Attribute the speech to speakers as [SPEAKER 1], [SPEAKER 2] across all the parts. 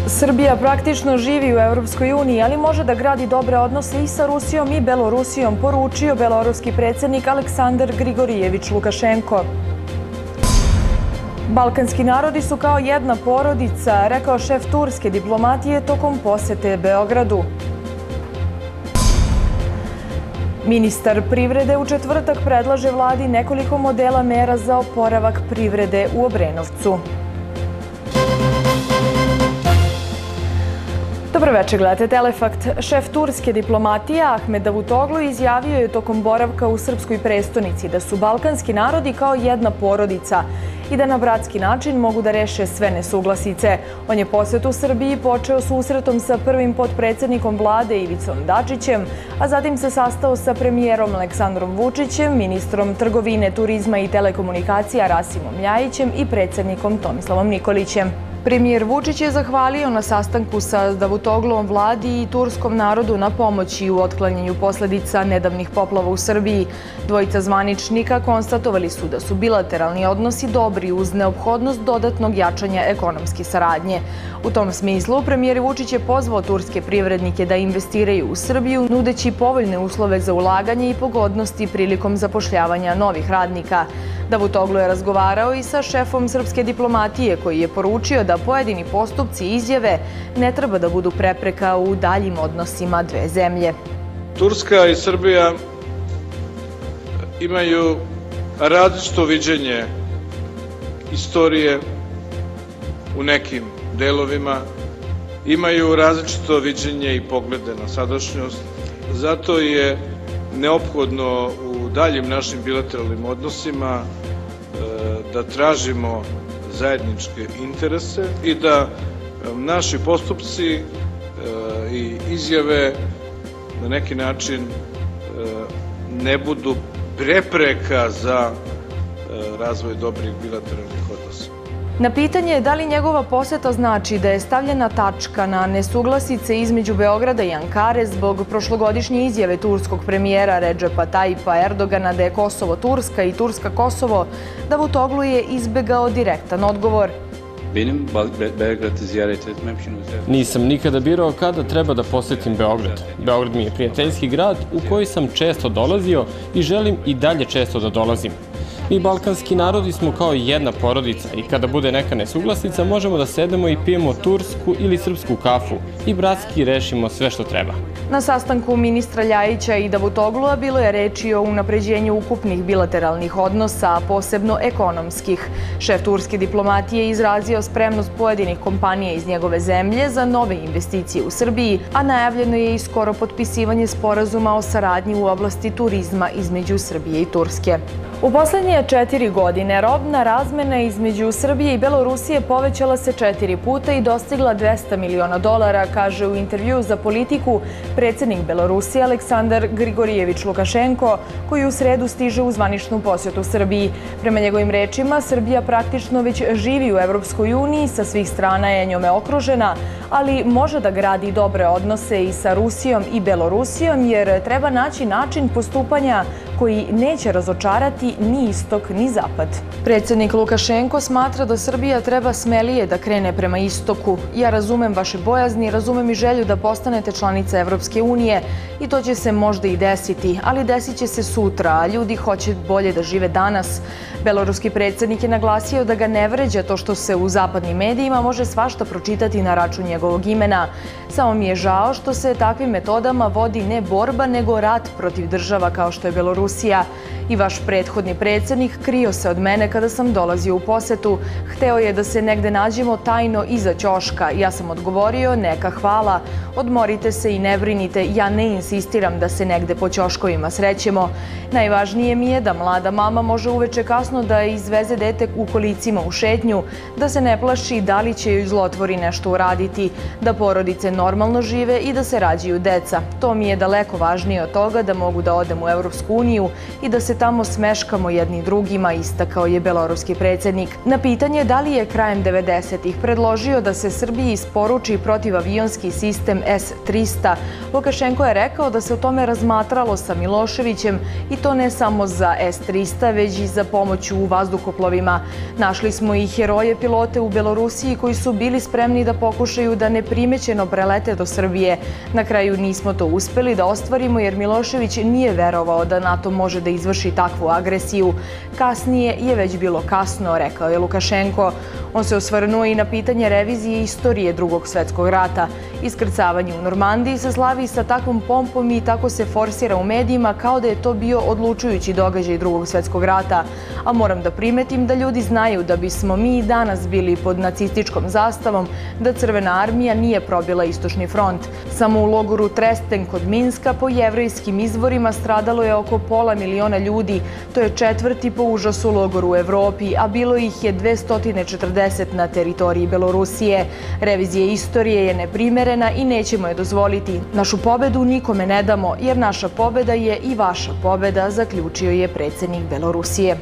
[SPEAKER 1] Srbija praktično živi u Evropskoj uniji, ali može da gradi dobre odnose i sa Rusijom i Belorusijom, poručio beloruski predsjednik Aleksandar Grigorijević Lukašenko. Balkanski narodi su kao jedna porodica, rekao šef turske diplomatije tokom posete Beogradu. Ministar privrede u četvrtak predlaže vladi nekoliko modela mera za oporavak privrede u Obrenovcu. Dobro večer, gledate Telefakt. Šef turske diplomatije Ahmed Davutoglu izjavio je tokom boravka u srpskoj prestonici da su balkanski narodi kao jedna porodica i da na bratski način mogu da reše sve nesuglasice. On je posetu Srbiji počeo susretom sa prvim potpredsjednikom vlade Ivicom Dačićem, a zatim se sastao sa premijerom Aleksandrom Vučićem, ministrom trgovine, turizma i telekomunikacija Rasimom Ljajićem i predsjednikom Tomislavom Nikolićem. Premijer Vučić je zahvalio na sastanku sa Davutogluom vladi i turskom narodu na pomoći u otklanjanju posljedica nedavnih poplava u Srbiji. Dvojica zvaničnika konstatovali su da su bilateralni odnosi dobri uz neophodnost dodatnog jačanja ekonomske saradnje. U tom smislu, premijer Vučić je pozvao turske privrednike da investiraju u Srbiju, nudeći povoljne uslove za ulaganje i pogodnosti prilikom zapošljavanja novih radnika. Davutoglu je razgovarao i sa šefom srpske diplomatije, koji je poručio da pojedini postupci i izjave ne treba da budu prepreka u daljim odnosima dve zemlje.
[SPEAKER 2] Turska i Srbija imaju različito viđenje istorije u nekim delovima, imaju različito viđenje i poglede na sadašnjost. Zato je neophodno u daljim našim bilateralnim odnosima da tražimo zajedničke interese i da naši postupci i izjave na neki način ne budu prepreka za razvoj dobrih bilateralnih odnosa.
[SPEAKER 1] Na pitanje da li njegova poseta znači da je stavljena tačka na nesuglasice između Beograda i Ankare zbog prošlogodišnje izjave turskog premijera Redžepa Tajipa Erdogana da je Kosovo Turska i Turska Kosovo, Davutoglu je izbegao direktan odgovor.
[SPEAKER 3] Nisam nikada birao kada treba da posjetim Beograd. Beograd mi je prijateljski grad u koji sam često dolazio i želim i dalje često da dolazim. Mi balkanski narodi smo kao jedna porodica i kada bude neka nesuglasica možemo da sedemo i pijemo tursku ili srpsku kafu i bratski rešimo sve što treba.
[SPEAKER 1] Na sastanku ministra Ljajića i Davutoglua bilo je reči o unapređenju ukupnih bilateralnih odnosa, a posebno ekonomskih. Šef turske diplomatije je izrazio spremnost pojedinih kompanija iz njegove zemlje za nove investicije u Srbiji, a najavljeno je i skoro potpisivanje sporazuma o saradnji u oblasti turizma između Srbije i Turske. U poslednje 4 godine robna razmena između Srbije i Belorusije povećala se 4 puta i dostigla $200 miliona, kaže u intervju za Politiku predsjednik Belorusije Aleksandar Grigorijević Lukašenko, koji u sredu stiže u zvaničnu posjetu Srbiji. Prema njegovim rečima, Srbija praktično već živi u Evropskoj uniji, sa svih strana je njome okružena, ali može da gradi dobre odnose i sa Rusijom i Belorusijom, jer treba naći način postupanja koji neće razočarati ni istok ni zapad. Predsjednik Lukašenko smatra da Srbija treba smelije da krene prema istoku. Ja razumem vaše bojazni, razumem i želju da postanete članica Evropske unije i to će se možda i desiti, ali desit će se sutra, a ljudi hoće bolje da žive danas. Beloruski predsjednik je naglasio da ga ne vređa to što se u zapadnim medijima može svašta pročitati na račun njegovog imena. Samo mi je žao što se takvim metodama vodi ne borba, nego rat protiv država kao što je Belorusija. I vaš prethodni predsjednik krio se od mene kada sam dolazio u posetu. Hteo je da se negde nađemo tajno iza ćoška. Ja sam odgovorio, neka hvala. Odmorite se i ne brinite, ja ne insistiram da se negde po ćoškovima srećemo. Najvažnije mi je da mlada mama može uveče kasno da izveze dete u kolicima u šetnju, da se ne plaši da li će joj zlotvori nešto uraditi, da porodice normalno žive i da se rađaju deca. To mi je daleko važnije od toga da mogu da odem u Evropsku uniju i da se tamo smeškamo jedni drugima, istakao je beloruski predsjednik. Na pitanje da li je krajem 90-ih predložio da se Srbiji isporuči protivavionski sistem S-300, Lukašenko je rekao da se o tome razmatralo sa Miloševićem i to ne samo za S-300, već i za pomoć u vazduhoplovima. Našli smo i heroje pilote u Belorusiji koji su bili spremni da pokušaju da neprimećeno prelete do Srbije. Na kraju nismo to uspeli da ostvarimo jer Milošević nije verovao da NATO može da izvrši takvu agresiju. Kasnije je već bilo kasno, rekao je Lukašenko. On se osvrnuo i na pitanje revizije istorije Drugog svjetskog rata. Iskrcavanje u Normandiji se slavi sa takvom pompom i tako se forsira u medijima kao da je to bio odlučujući događaj Drugog svjetskog rata. A moram da primetim da ljudi znaju da bismo mi i danas bili pod nacističkom zastavom, da Crvena armija nije probila istočni front. Samo u logoru Tresten kod Minska po jevrejskim izvorima stradalo je oko 500.000 ljudi. To je 4. po užasu logor u Evropi, a bilo ih je 240 na teritoriji Belorusije. Revizija istorije je neprimerena i nećemo je dozvoliti. Našu pobedu nikome ne damo, jer naša pobeda je i vaša pobeda, zaključio je predsjednik Belorusije.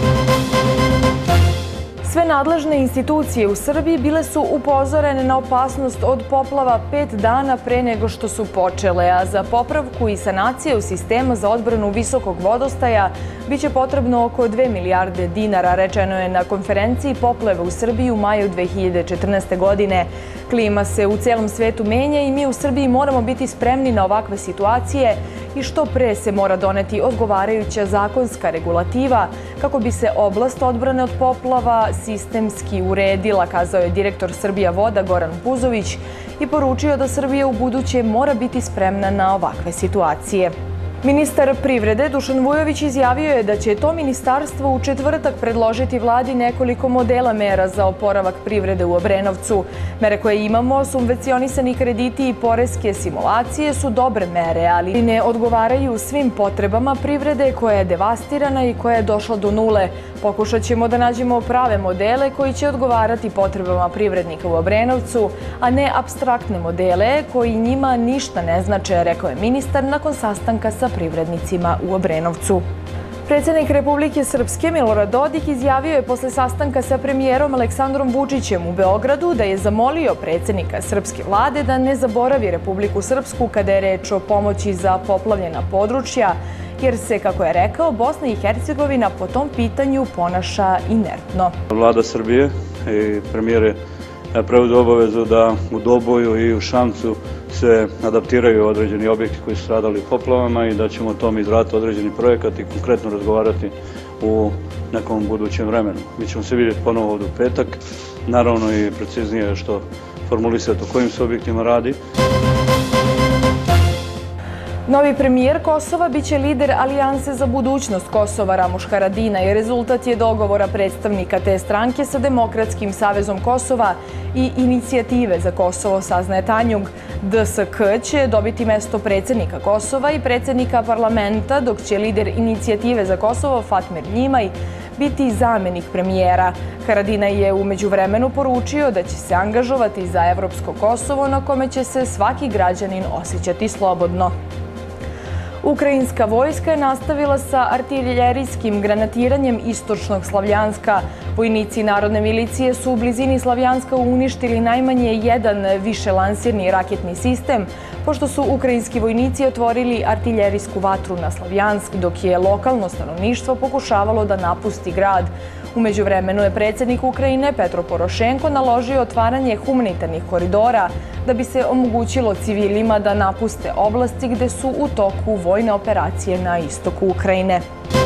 [SPEAKER 1] Sve nadležne institucije u Srbiji bile su upozorene na opasnost od poplava 5 dana pre nego što su počele, a za popravku i sanaciju sistema za odbranu visokog vodostaja biće potrebno oko 2 milijarde dinara, rečeno je na konferenciji poplave u Srbiji u maju 2014. godine. Klima se u celom svetu menja i mi u Srbiji moramo biti spremni na ovakve situacije i što pre se mora doneti odgovarajuća zakonska regulativa kako bi se oblast odbrane od poplava sistemski uredila, kazao je direktor Srbija voda Goran Puzović i poručio da Srbija u buduće mora biti spremna na ovakve situacije. Ministar privrede Dušan Vujović izjavio je da će to ministarstvo u četvrtak predložiti vladi nekoliko modela mera za oporavak privrede u Obrenovcu. Mere koje imamo, subvencionisani krediti i poreske simulacije su dobre mere, ali ne odgovaraju svim potrebama privrede koja je devastirana i koja je došla do nule. Pokušat ćemo da nađemo prave modele koji će odgovarati potrebama privrednika u Obrenovcu, a ne apstraktne modele koji njima ništa ne znače, rekao je ministar nakon sastanka sa privrednicima u Obrenovcu. Predsjednik Republike Srpske Milorad Dodik izjavio je posle sastanka sa premijerom Aleksandrom Vučićem u Beogradu da je zamolio predsjednika srpske vlade da ne zaboravi Republiku Srpsku kada je reč o pomoći za poplavljena područja, jer se, kako je rekao, Bosna i Hercegovina po tom pitanju ponaša inertno.
[SPEAKER 4] Vlada Srbije i premijer je preuzeo obavezu da u Doboju i u Šamcu se adaptiraju određeni objekti koji su stradali poplavama i da ćemo o tom izraditi određeni projekat i konkretno razgovarati u nekom budućem vremenu. Mi ćemo se vidjeti ponovo ovdje u petak, naravno i preciznije što formulisati o kojim se objektima radi.
[SPEAKER 1] Novi premijer Kosova biće lider Alijanse za budućnost Kosova Ramuš Haradinaj i rezultat je dogovora predstavnika te stranke sa Demokratskim savezom Kosova i Inicijative za Kosovo, saznaje Tanjug. DSK će dobiti mesto predsjednika Kosova i predsjednika parlamenta, dok će lider Inicijative za Kosovo Fatmir Njimaj biti zamenik premijera. Haradinaj je u međuvremenu poručio da će se angažovati za evropsko Kosovo na kome će se svaki građanin osjećati slobodno. Ukrajinska vojska je nastavila sa artiljerijskim granatiranjem istočnog Slavljanska. Vojnici Narodne milicije su u blizini Slavljanska uništili najmanje jedan višelansirni raketni sistem, pošto su ukrajinski vojnici otvorili artiljerijsku vatru na Slavljansk, dok je lokalno stanovništvo pokušavalo da napusti grad. U međuvremenu je predsjednik Ukrajine Petro Porošenko naložio otvaranje humanitarnih koridora da bi se omogućilo civilima da napuste oblasti gde su u toku vojne operacije na istoku Ukrajine.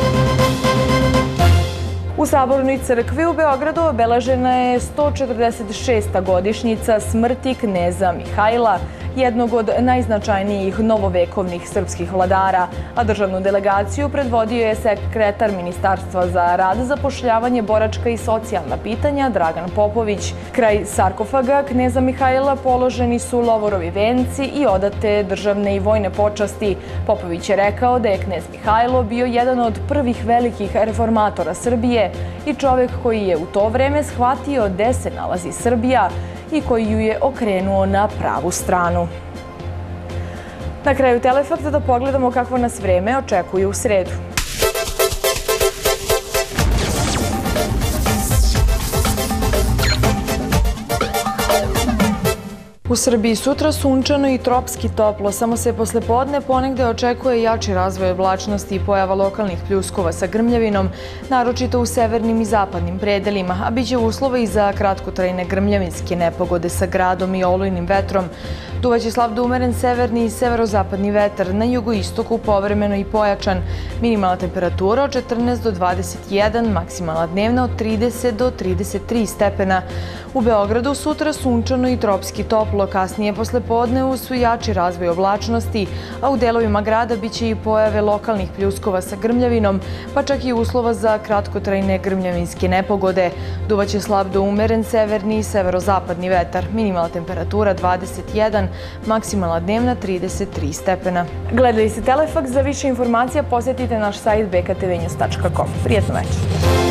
[SPEAKER 1] U Sabornoj crkvi u Beogradu obeležena je 146. godišnjica smrti kneza Mihajla, jednog od najznačajnijih novovekovnih srpskih vladara, a državnu delegaciju predvodio je sekretar Ministarstva za rad, zapošljavanje, boračka i socijalna pitanja Dragan Popović. Kraj sarkofaga kneza Mihajla položeni su lovorovi venci i odate državne i vojne počasti. Popović je rekao da je knez Mihajlo bio jedan od prvih velikih reformatora Srbije i čovjek koji je u to vreme shvatio gde se nalazi Srbija i koji ju je okrenuo na pravu stranu. Na kraju Telefakta da pogledamo kako nas vreme očekuje u sredu. U Srbiji sutra sunčano i tropski toplo, samo se posle podne ponegde očekuje jači razvoj oblačnosti i pojava lokalnih pljuskova sa grmljavinom, naročito u severnim i zapadnim predelima, a biće uslova i za kratkotrajne grmljavinske nepogode sa gradom i olujnim vetrom. Duvaće slab do umeren severni i severozapadni vetar, na jugoistoku povremeno i pojačan. Minimalna temperatura od 14 do 21, maksimalna dnevna od 30 do 33 stepena. U Beogradu sutra sunčano i tropski toplo, kasnije posle podne uz jači razvoj oblačnosti, a u delovima grada biće i pojave lokalnih pljuskova sa grmljavinom, pa čak i uslova za kratkotrajne grmljavinske nepogode. Duvaće slab do umeren severni i severozapadni vetar, minimalna temperatura 21, maksimalna dnevna 33 stepena. Gledali ste Telefaks, za više informacija posetite naš sajt bktv.news.com. Prijetno večer.